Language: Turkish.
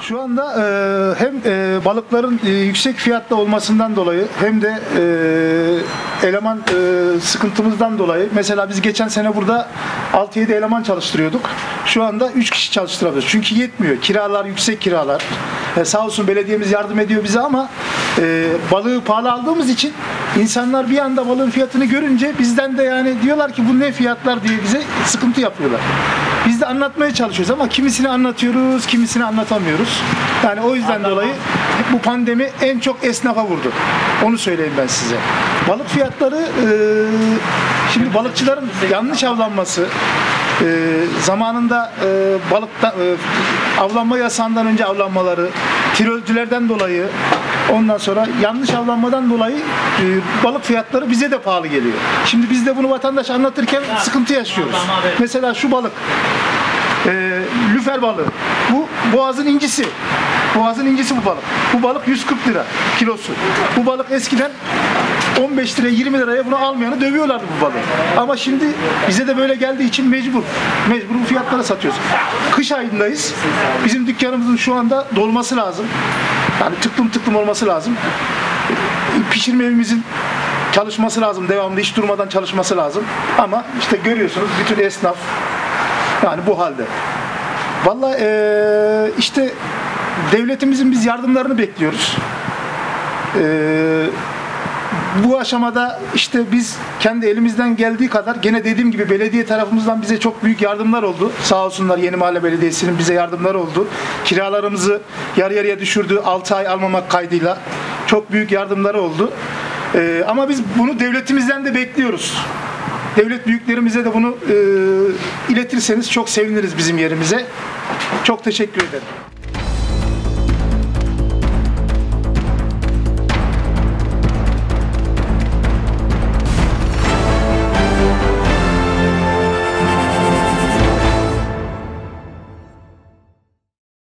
Şu anda hem balıkların yüksek fiyatlı olmasından dolayı hem de eleman sıkıntımızdan dolayı, mesela biz geçen sene burada 6-7 eleman çalıştırıyorduk. Şu anda 3 kişi çalıştırabiliyoruz. Çünkü yetmiyor. Kiralar yüksek kiralar. Sağ olsun belediyemiz yardım ediyor bize ama balığı pahalı aldığımız için insanlar bir anda balığın fiyatını görünce bizden de yani diyorlar ki bu ne fiyatlar diye bize sıkıntı yapıyorlar. Biz de anlatmaya çalışıyoruz ama kimisini anlatıyoruz, kimisini anlatamıyoruz. Yani o yüzden dolayı bu pandemi en çok esnafa vurdu. Onu söyleyeyim ben size. Balık fiyatları, şimdi balıkçıların yanlış avlanması, zamanında balıkta avlanma yasağından önce avlanmaları, tirolcülerden dolayı, ondan sonra yanlış avlanmadan dolayı balık fiyatları bize de pahalı geliyor. Şimdi biz de bunu vatandaş anlatırken sıkıntı yaşıyoruz. Mesela şu balık, lüfer balığı, bu boğazın incisi. Boğazın incisi bu balık. Bu balık 140 lira kilosu. Bu balık eskiden 15 liraya 20 liraya bunu almayanı dövüyorlardı bu balığı. Ama şimdi bize de böyle geldiği için mecbur bu fiyatlara satıyoruz. Kış ayındayız. Bizim dükkanımızın şu anda dolması lazım. Yani tıklım olması lazım. Pişirme evimizin çalışması lazım. Devamlı hiç durmadan çalışması lazım. Ama işte görüyorsunuz bütün esnaf yani bu halde. Vallahi işte devletimizin biz yardımlarını bekliyoruz. Bu aşamada işte biz kendi elimizden geldiği kadar, gene dediğim gibi belediye tarafımızdan bize çok büyük yardımlar oldu. Sağ olsunlar, Yeni Mahalle Belediyesi'nin bize yardımları oldu. Kiralarımızı yarı yarıya düşürdü 6 ay almamak kaydıyla. Çok büyük yardımları oldu. Ama biz bunu devletimizden de bekliyoruz. Devlet büyüklerimize de bunu iletirseniz çok seviniriz bizim yerimize. Çok teşekkür ederim.